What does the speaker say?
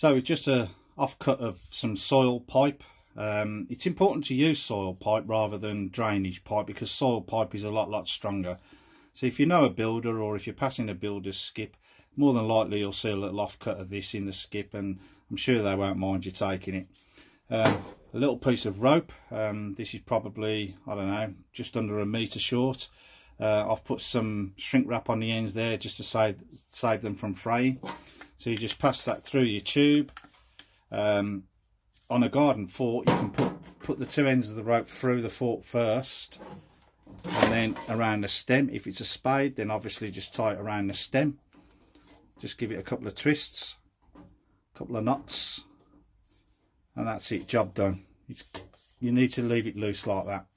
So it's just a offcut of some soil pipe. It's important to use soil pipe rather than drainage pipe, because soil pipe is a lot stronger. So if you know a builder, or if you're passing a builder's skip, more than likely you'll see a little offcut of this in the skip, and I'm sure they won't mind you taking it. A little piece of rope. This is probably, I don't know, just under a metre short. I've put some shrink wrap on the ends there just to save them from fraying. So you just pass that through your tube. On a garden fork, you can put the two ends of the rope through the fork first, and then around the stem. If it's a spade, then obviously just tie it around the stem. Just give it a couple of twists, a couple of knots, and that's it, job done. You need to leave it loose like that.